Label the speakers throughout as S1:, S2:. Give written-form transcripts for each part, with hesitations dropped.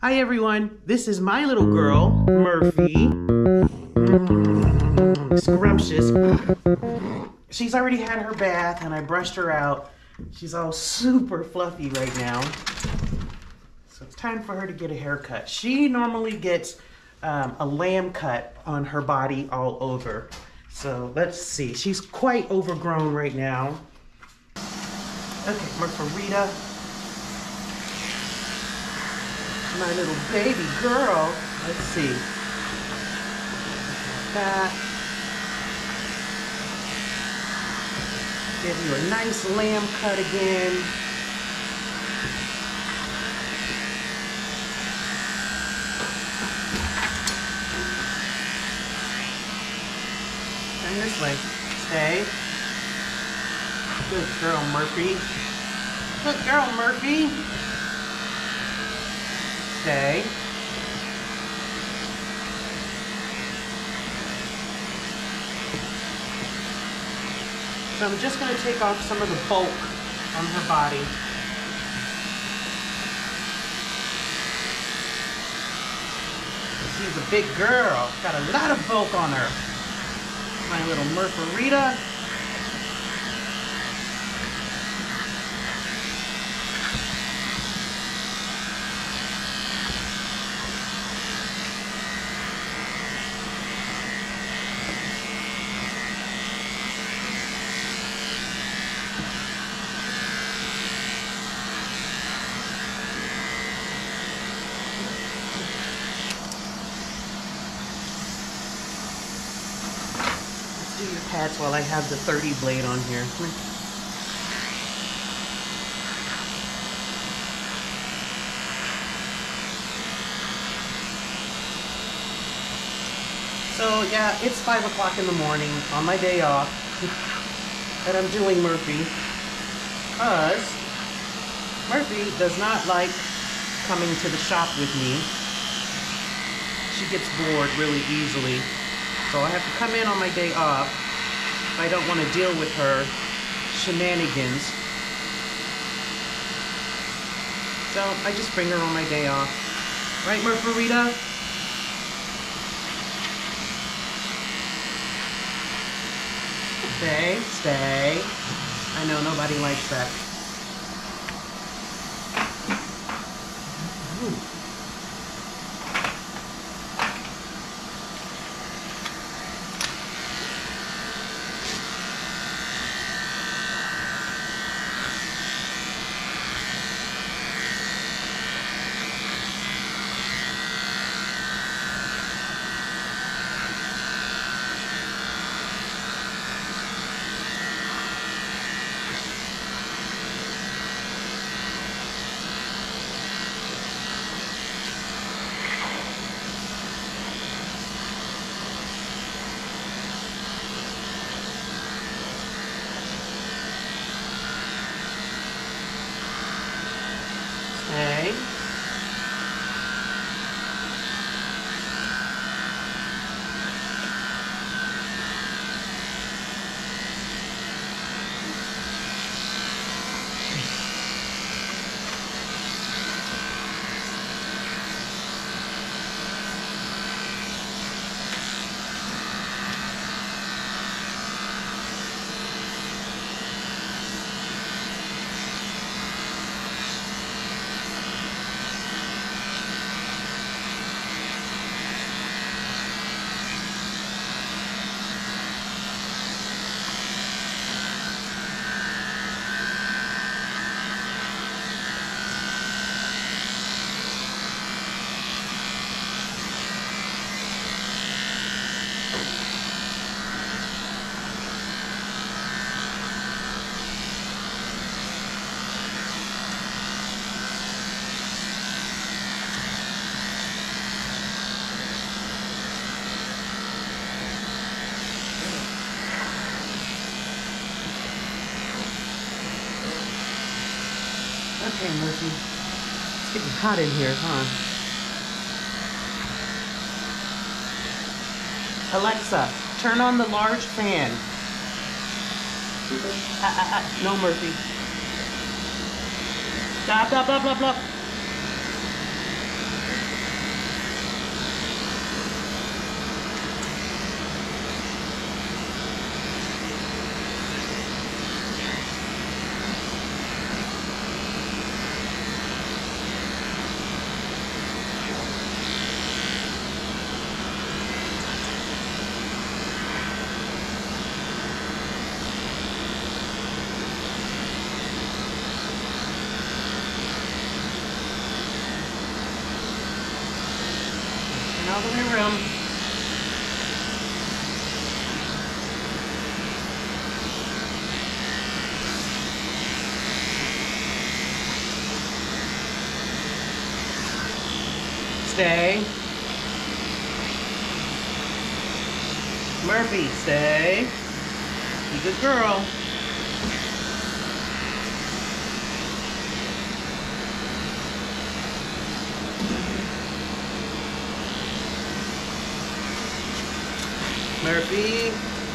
S1: Hi everyone, this is my little girl, Murphy. Scrumptious. She's already had her bath and I brushed her out. She's all super fluffy right now. So it's time for her to get a haircut. She normally gets a lamb cut on her body all over. So let's see, she's quite overgrown right now. Okay, Margarita. My little baby girl. Let's see. That. Give you a nice lamb cut again. Turn this way. Stay. Good girl, Murphy. Good girl, Murphy. Stay. So I'm just going to take off some of the bulk on her body. She's a big girl. Got a lot of bulk on her. My little Murpharita. Do your pats while I have the 30 blade on here. Come here. So yeah, it's 5 o'clock in the morning on my day off that I'm doing Murphy, because Murphy does not like coming to the shop with me. She gets bored really easily. So I have to come in on my day off if I don't want to deal with her shenanigans. So I just bring her on my day off. Right, Murpharita? Stay, stay. I know nobody likes that. Ooh. Okay. Okay, Murphy. It's getting hot in here, huh? Alexa, turn on the large fan. No, Murphy. Stop, stop, stop, stop, stop. Out of your room. Stay. Murphy, stay. You good girl. Murphy.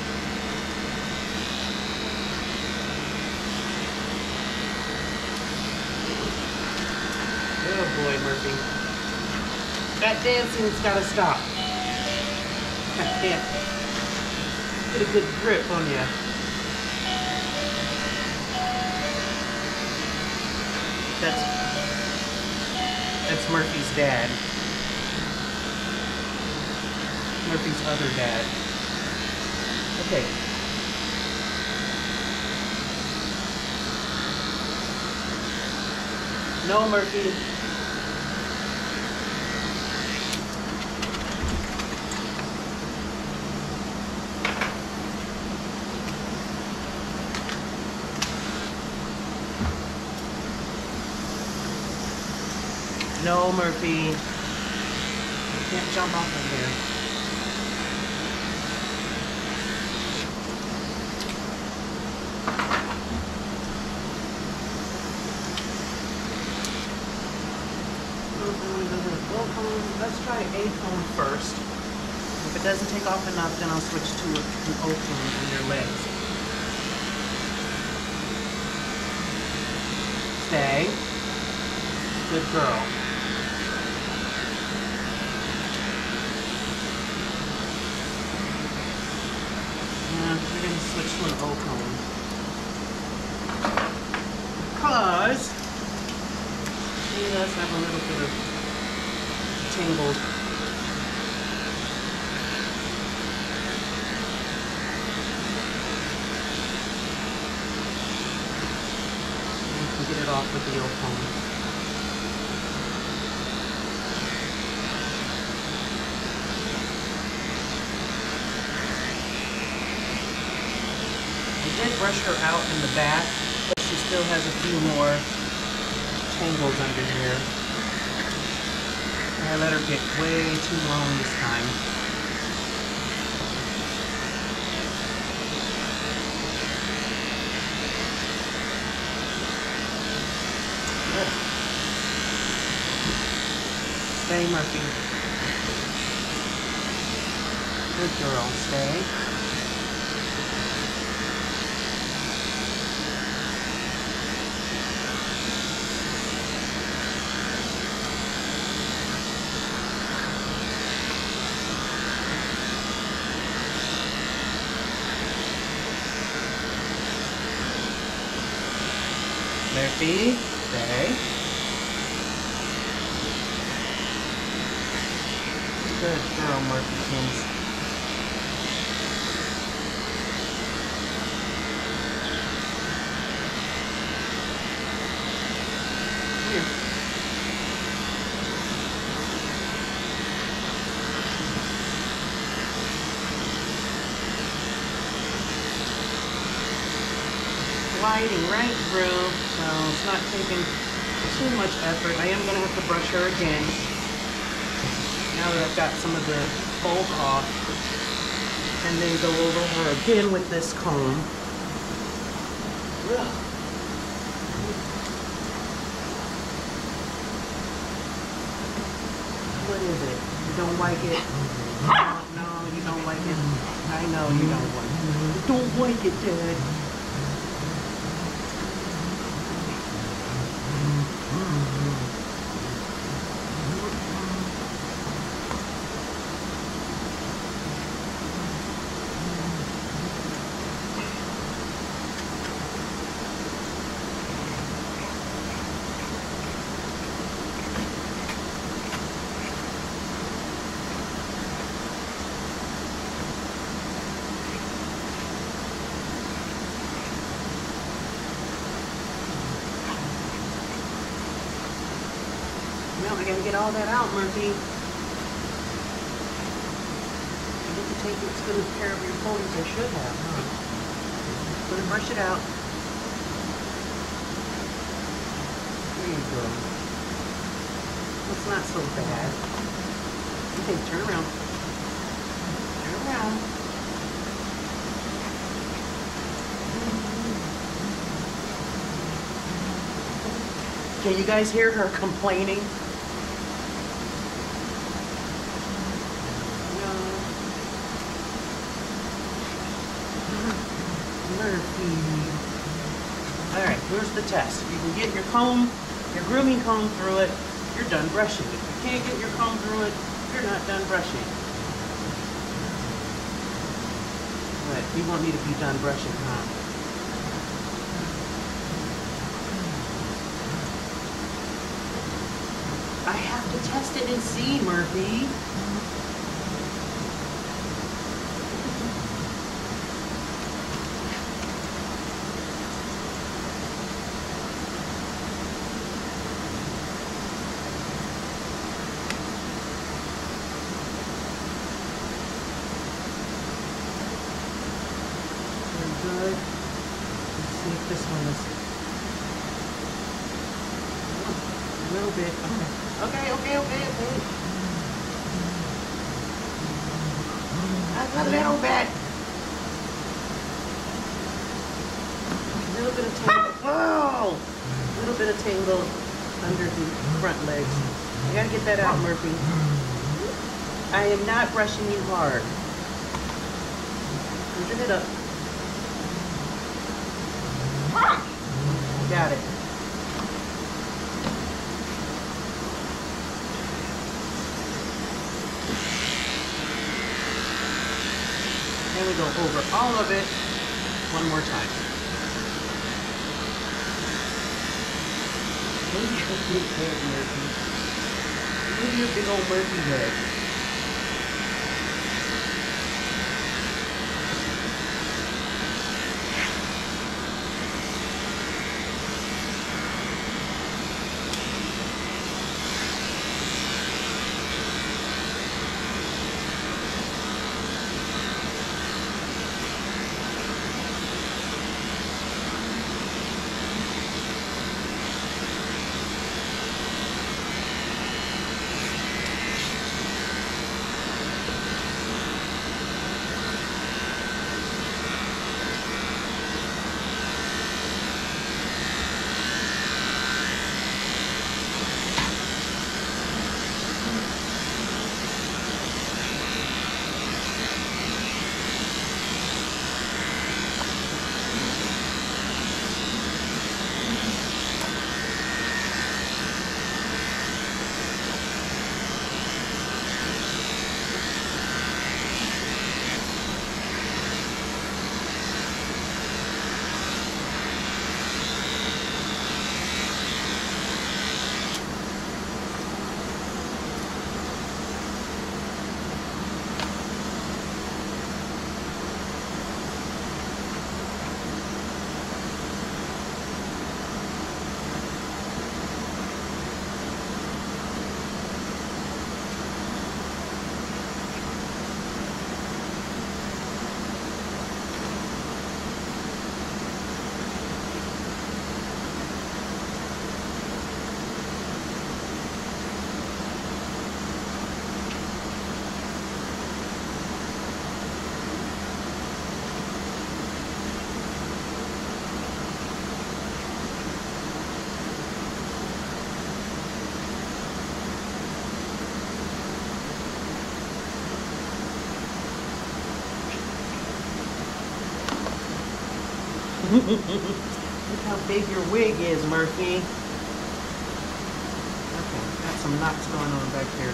S1: Oh boy, Murphy. That dancing's gotta stop. I can't get a good grip on you. That's Murphy's dad. Murphy's other dad. Okay. No, Murphy. No, Murphy. You can't jump off of here. Let's try A cone first. If it doesn't take off enough, then I'll switch to an O cone on your legs. Stay. Good girl. We're going to switch to an O cone. Because he does have a little bit of tangled. You can get it off with the O cone. I did brush her out in the back, but she still has a few more tangles under here. I let her get way too long this time. Good. Stay, Murphy. Good girl, stay. Murphy, stay. Good girl, Murphy Kings. Here. Gliding right through, so it's not taking too much effort. I am going to have to brush her again. Now that I've got some of the bulk off, and then go over her again with this comb. Ugh. What is it? You don't like it? No, you don't like it. I know you don't like it. You don't like it, Dad. I gotta get all that out, Murphy. Take as good care of your phone as I should have, huh? I'm gonna brush it out. There you go. It's not so bad. Okay, turn around. Turn around. Can you guys hear her complaining? Alright, here's the test. If you can get your comb, your grooming comb through it, you're done brushing. If you can't get your comb through it, you're not done brushing. But you want me to be done brushing, huh? I have to test it and see, Murphy. Good. Let's see if this one is a little bit. Okay. That's a little bit. A little bit of tangle. Oh! A little bit of tangle under the front legs. You gotta get that out, Murphy. I am not brushing you hard. Put your head up. Got it. And we go over all of it one more time. Maybe your big head, Murphy. Maybe your big old Murphy head. Look how big your wig is, Murphy. Okay, got some knots going on back here.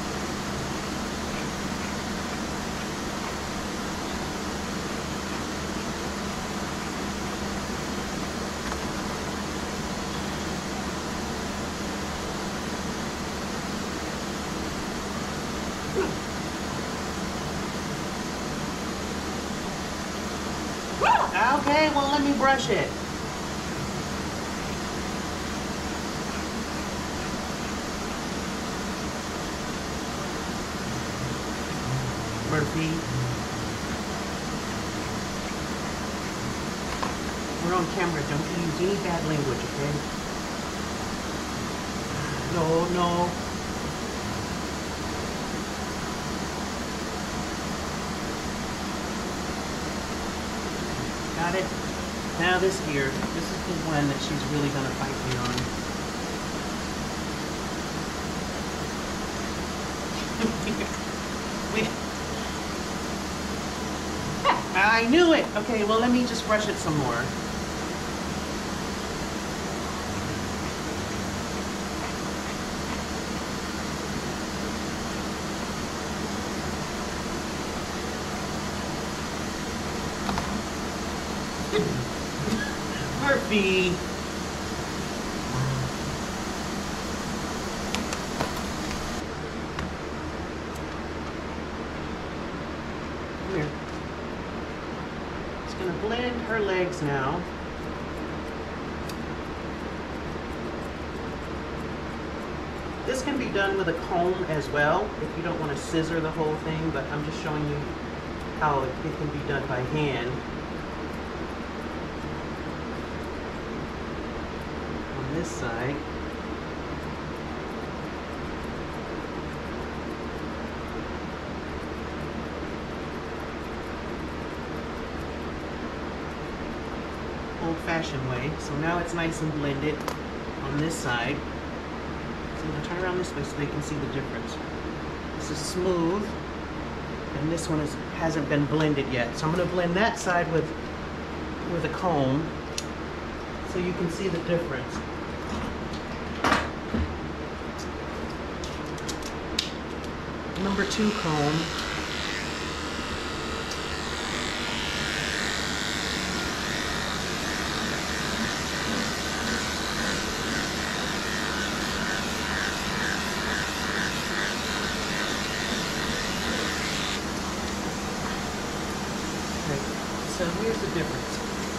S1: Okay, well, let me brush it. Murphy. We're on camera. Don't use any bad language, okay? No, no. Got it? Now this here, this is the one that she's really going to fight me on. I knew it! Okay, well let me just brush it some more. Murphy! Come here. Just gonna blend her legs now. This can be done with a comb as well if you don't want to scissor the whole thing, but I'm just showing you how it can be done by hand. On this side. Old-fashioned way. So now it's nice and blended on this side. So I'm going to turn around this way so they can see the difference. This is smooth, and this one hasn't been blended yet. So I'm going to blend that side with a comb so you can see the difference. Number 2 comb. So here's the difference.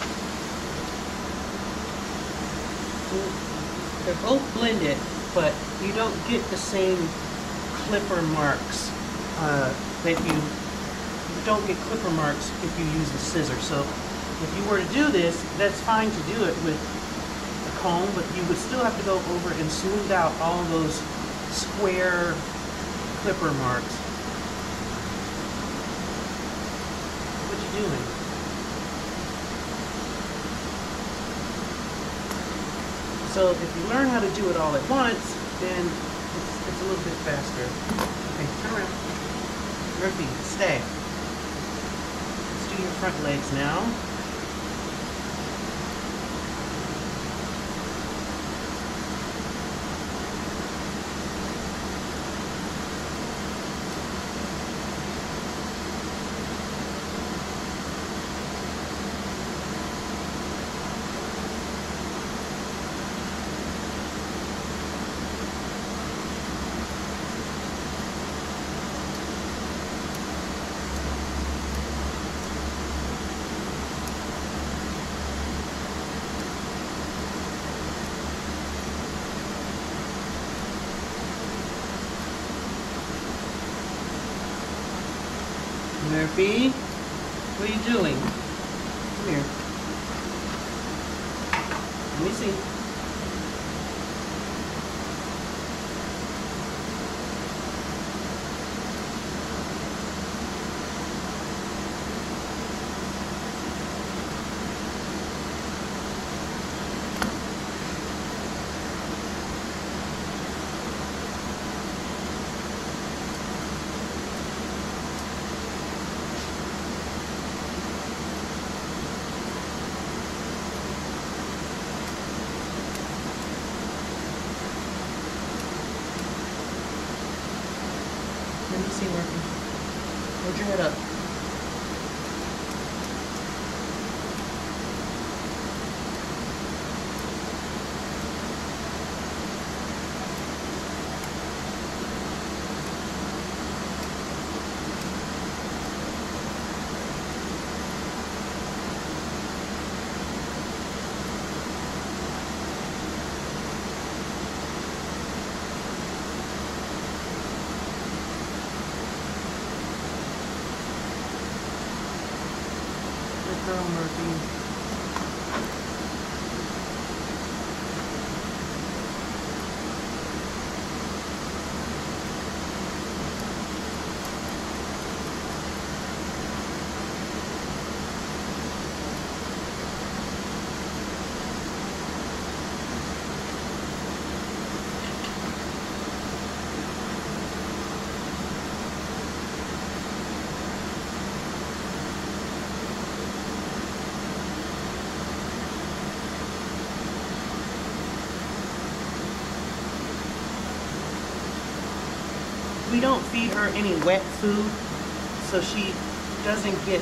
S1: They're both blended, but you don't get the same clipper marks that you don't get clipper marks if you use the scissors. So if you were to do this, that's fine to do it with a comb, but you would still have to go over and smooth out all those square clipper marks. What you doing? So if you learn how to do it all at once, then it's a little bit faster. Okay, turn around. Murphy, stay. Let's do your front legs now. Murphy, what are you doing? Come here. Let me see. Let me see, Murphy. Hold your head up. girl, Murphy. We don't feed her any wet food, so she doesn't get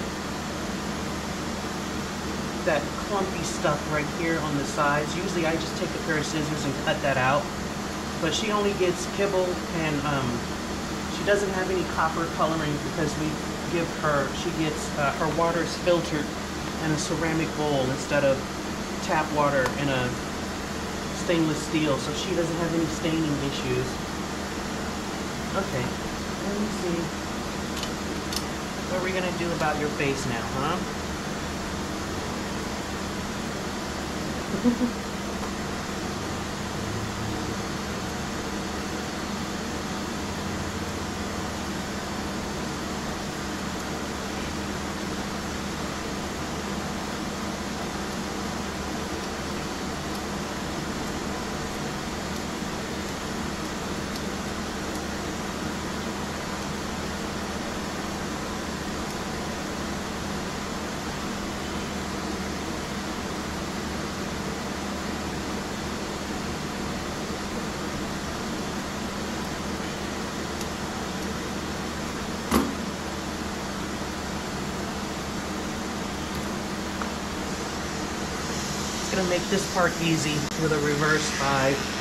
S1: that clumpy stuff right here on the sides. Usually I just take a pair of scissors and cut that out, but she only gets kibble, and she doesn't have any copper coloring because we give her, she gets, her water is filtered in a ceramic bowl instead of tap water in a stainless steel, so she doesn't have any staining issues. Okay, let me see. What are we gonna do about your face now, huh? Gonna make this part easy with a reverse 5.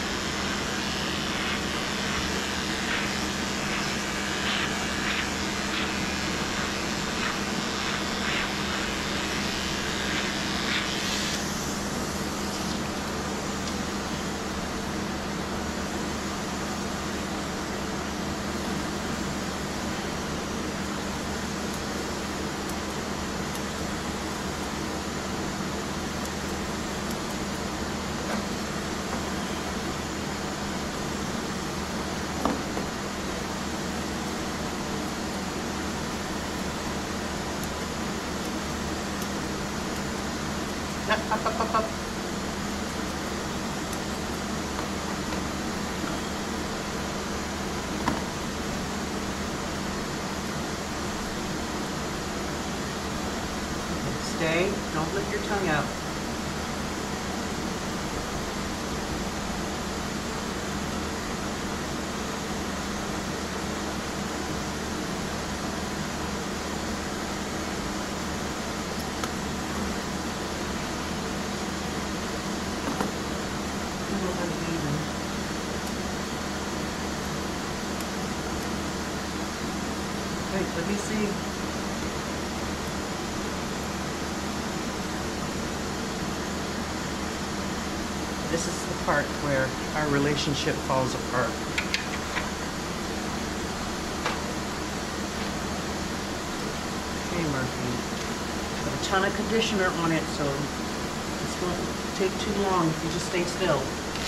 S1: Up. Stay. Don't lift your tongue out. Wait, let me see. This is the part where our relationship falls apart. Okay, Murphy. Put a ton of conditioner on it, so this won't take too long if you just stay still.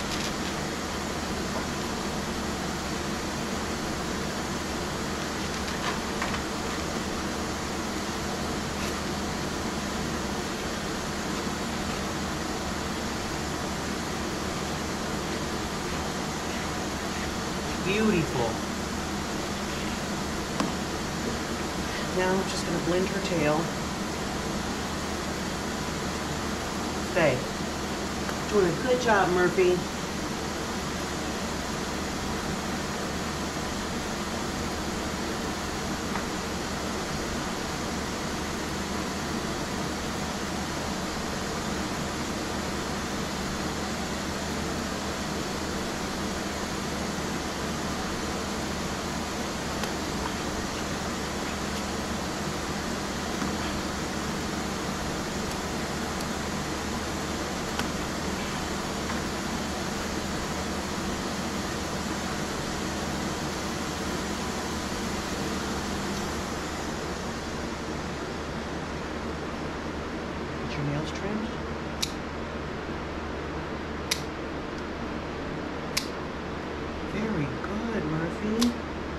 S1: Beautiful. Now I'm just going to blend her tail. Stay. Doing a good job, Murphy. your nails trimmed. Very good, Murphy.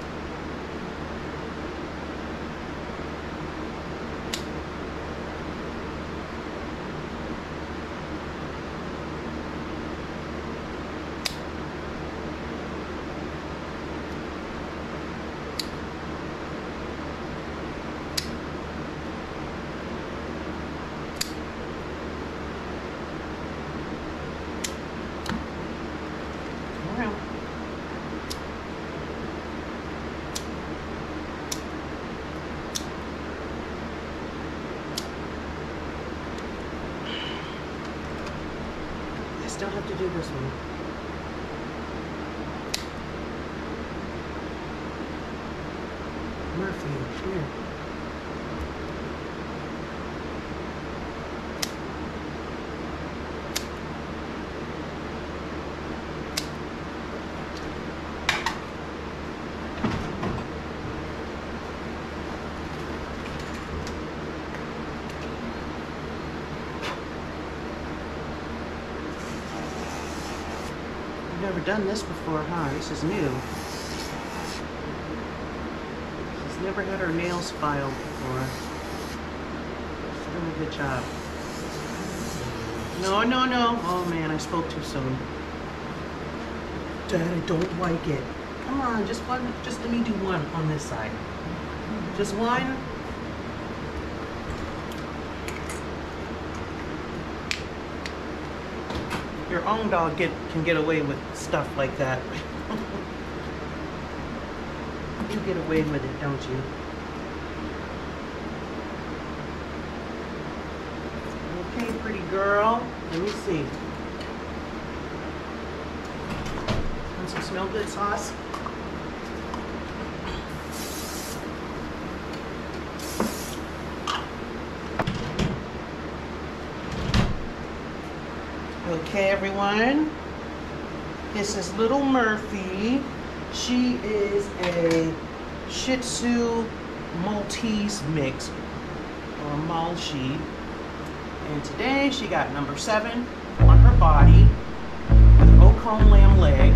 S1: Still have to do this one. Murphy, come here. Never done this before, huh? This is new. She's never had her nails filed before. She's doing a good job. No, no, no. Oh man, I spoke too soon. Dad, I don't like it. Come on, just one. Just let me do one on this side. Just one. Your own dog can get away with stuff like that. You get away with it, don't you? Okay, pretty girl. Let me see. Want some smell good sauce? Okay, everyone, this is little Murphy. She is a Shih Tzu Maltese mix, or Malshi. And today she got number 7 on her body with Ocon lamb leg.